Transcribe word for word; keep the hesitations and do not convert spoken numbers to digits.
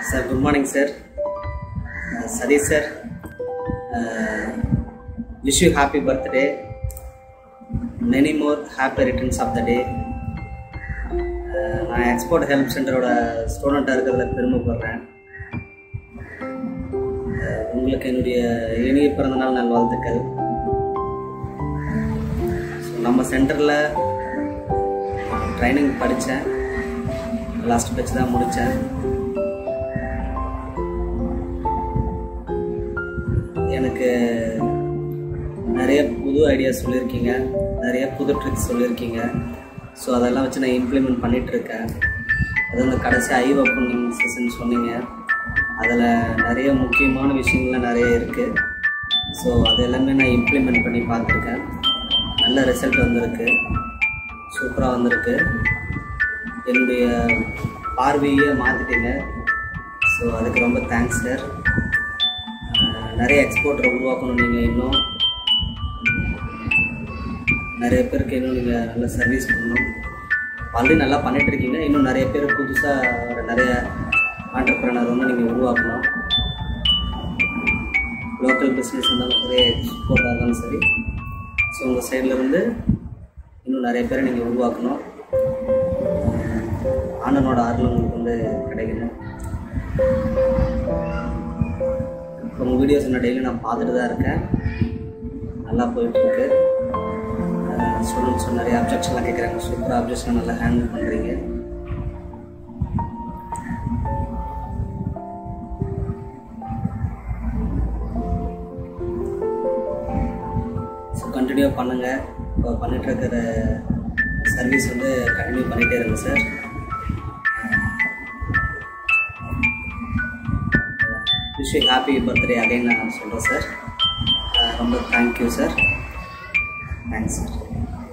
Sir, good morning, sir. Uh, Sadiq, sir. Uh, wish you happy birthday. Many more happy returns of the day. நான் export help சென்டரோட ஸ்டூடெண்ட்டாக இருக்கிறதுல பெருமைப்படுறேன். உங்களுக்கு என்னுடைய இனிய பிறந்தநாள் நல்வாழ்த்துக்கள். ஸோ நம்ம சென்டரில் ட்ரைனிங் படித்தேன், லாஸ்ட் பேட்ச் தான் முடித்தேன். எனக்கு நிறைய புது ஐடியாஸ் சொல்லியிருக்கீங்க, நிறைய புது ட்ரிக்ஸ் சொல்லியிருக்கீங்க. ஸோ அதெல்லாம் வச்சு நான் இம்ப்ளிமெண்ட் பண்ணிகிட்ருக்கேன். அது வந்து கடைசி ஐ ஓப்பனிங் செஷன் சொன்னீங்க, அதில் நிறைய முக்கியமான விஷயங்கள்லாம் நிறைய இருக்குது. ஸோ அது எல்லாமே நான் இம்ப்ளிமெண்ட் பண்ணி பார்த்துருக்கேன். நல்ல ரிசல்ட் வந்திருக்கு, சூப்பராக வந்திருக்கு. என்னுடைய பார்வையை மாற்றிட்டீங்க. ஸோ அதுக்கு ரொம்ப தேங்க்ஸ் சார். நிறைய எக்ஸ்போர்ட்டரை உருவாக்கணும். நீங்கள் இன்னும் நிறைய பேருக்கு இன்னும் நீங்கள் நல்ல சர்வீஸ் பண்ணணும். ஆல்ரெடி நல்லா பண்ணிகிட்ருக்கீங்க. இன்னும் நிறைய பேர் புதுசாக நிறைய ஆண்டர்ப்ரனர் வந்து நீங்கள் உருவாக்கணும். லோக்கல் பிஸ்னஸ் இருந்தாலும் சரி, எக்ஸ்போர்ட்டாக இருந்தாலும் சரி. ஸோ உங்கள் சைட்லேருந்து இன்னும் நிறைய பேரை நீங்கள் உருவாக்கணும். ஆண்டனோட ஆர்வம் உங்களுக்கு வந்து கிடைக்கணும். உங்கள் வீடியோஸ் நான் டெய்லி நான் பார்த்துட்டு தான் இருக்கேன். நல்லா போயிட்டுருக்கு. ஸ்டூடெண்ட்ஸ் நிறைய அப்ஜெக்ஷன்லாம் கேட்குறாங்க. சூப்பராக அப்ஜெக்ஷன் நல்லா ஹேண்டில் பண்ணுறீங்க. ஸோ கண்டினியூ பண்ணுங்கள். இப்போ பண்ணிகிட்ருக்கிற சர்வீஸ் வந்து கண்டினியூ பண்ணிகிட்டே இருங்க sir. Wish you happy birthday again நான் சொல்கிறேன் சார். ரொம்ப தேங்க்யூ சார். Thanks sir.